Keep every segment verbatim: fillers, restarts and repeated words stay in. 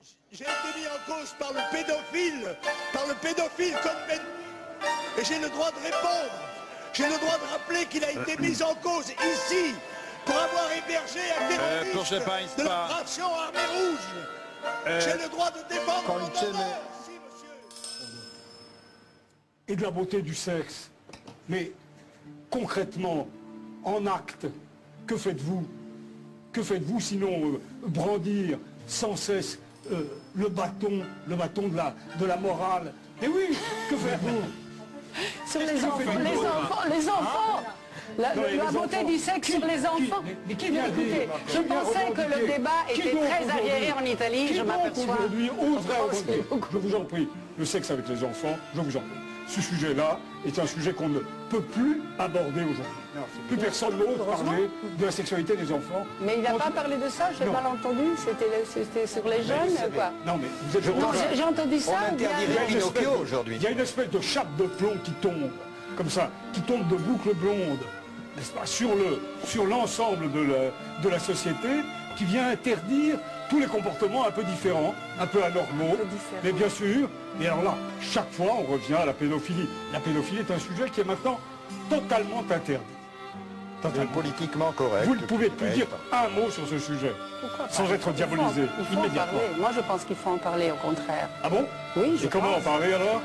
J'ai été mis en cause par le pédophile, par le pédophile Cohn-Bendit, et j'ai le droit de répondre. J'ai le droit de rappeler qu'il a été mis en cause ici pour avoir hébergé un terroriste de la fraction Armée Rouge. J'ai le droit de défendre mon honneur ici, monsieur. Et de la beauté du sexe. Mais concrètement, en acte, que faites-vous? Que faites-vous sinon euh, brandir sans cesse euh, le bâton, le bâton de la, de la morale? Mais oui, que faites-vous? Sur les enfants, les enfants, les enfants La, Non, la les beauté enfants. du sexe Qui- sur les qui- enfants. mais- mais qui Mais vient écoutez, dire, je qui vient pensais que le revendiquer? débat Qui était donc très aujourd'hui- arriéré en Italie, Qui je donc m'aperçois. aujourd'hui oserait Oh, revendiquer? c'est beaucoup. Je vous en prie, le sexe avec les enfants, je vous en prie. Ce sujet-là est un sujet qu'on ne peut plus aborder aujourd'hui. Plus personne n'ose parler de la sexualité des enfants. Mais il n'a En pas tout- parlé de ça, j'ai Non. mal entendu, c'était c'était sur les jeunes, quoi. Non mais vous êtes Non, j'ai- j'ai entendu ça. On ou bien- interdirait Il y a une espèce Pinocchio de- aujourd'hui. Il y a une espèce de chape de plomb qui tombe, comme ça, qui tombe de boucles blondes, n'est-ce pas, sur le, sur l'ensemble de la, de la société, qui vient interdire tous les comportements un peu différents, un peu anormaux, Un peu différents. mais bien sûr, et alors là, chaque fois on revient à la pédophilie. La pédophilie est un sujet qui est maintenant totalement interdit. Totalement. Politiquement correct. Vous ne pouvez plus Ouais. dire un mot sur ce sujet, Pourquoi pas? sans être Il faut- diabolisé, il faut en immédiatement. parler. Moi, je pense qu'il faut en parler, au contraire. Ah bon? Oui, je Et comment pense. en parler alors?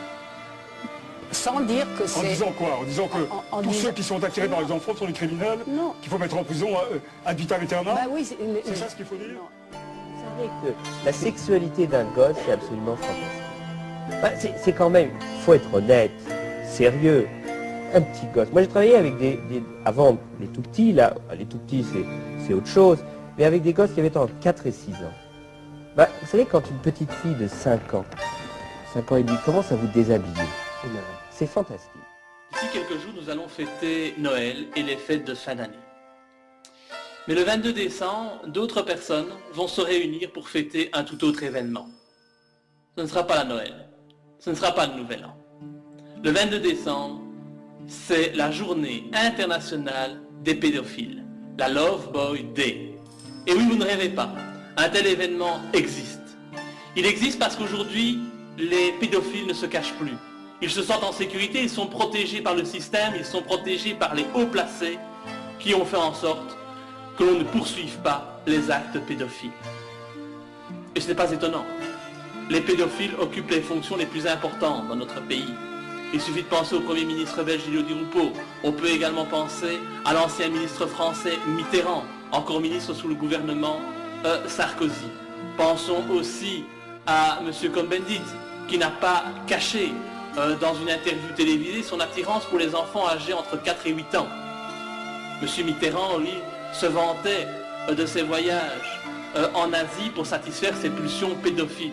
Sans dire que En c'est... disant quoi? En disant que En- en tous disant- ceux qui sont attirés par les enfants sont des criminels? Non. Qu'il faut mettre en prison euh, ad vitam aeternam? Bah oui, c'est C'est ça ce qu'il faut dire? Non. Vous savez que la sexualité d'un gosse, c'est absolument fantastique. Bah, c'est- c'est quand même, il faut être honnête, sérieux, un petit gosse. Moi j'ai travaillé avec des, des- avant les tout petits, là, les tout petits c'est c'est autre chose, mais avec des gosses qui avaient entre quatre et six ans. Bah, vous savez, quand une petite fille de cinq ans, cinq ans et demi, commence à vous déshabiller, eh ben, c'est fantastique. D'ici quelques jours, nous allons fêter Noël et les fêtes de fin d'année. Mais le vingt-deux décembre, d'autres personnes vont se réunir pour fêter un tout autre événement. Ce ne sera pas la Noël, ce ne sera pas le Nouvel An. Le vingt-deux décembre, c'est la journée internationale des pédophiles, la Love Boy Day. Et oui, vous ne rêvez pas, un tel événement existe. Il existe parce qu'aujourd'hui, les pédophiles ne se cachent plus. Ils se sentent en sécurité, ils sont protégés par le système, ils sont protégés par les hauts placés qui ont fait en sorte que l'on ne poursuive pas les actes pédophiles. Et ce n'est pas étonnant. Les pédophiles occupent les fonctions les plus importantes dans notre pays. Il suffit de penser au Premier ministre belge Gilles Di Rupo. On peut également penser à l'ancien ministre français Mitterrand, encore ministre sous le gouvernement euh, Sarkozy. Pensons aussi à M. Cohn-Bendit, qui n'a pas caché euh, dans une interview télévisée son attirance pour les enfants âgés entre quatre et huit ans. M. Mitterrand, lui, se vantait euh, de ses voyages euh, en Asie pour satisfaire ses pulsions pédophiles.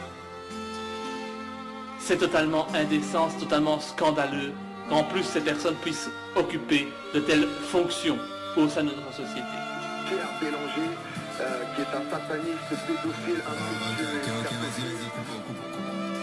C'est totalement indécent, c'est totalement scandaleux qu'en plus ces personnes puissent occuper de telles fonctions au sein de notre société. Pierre Bélanger, euh, qui est un sataniste pédophile incestueux.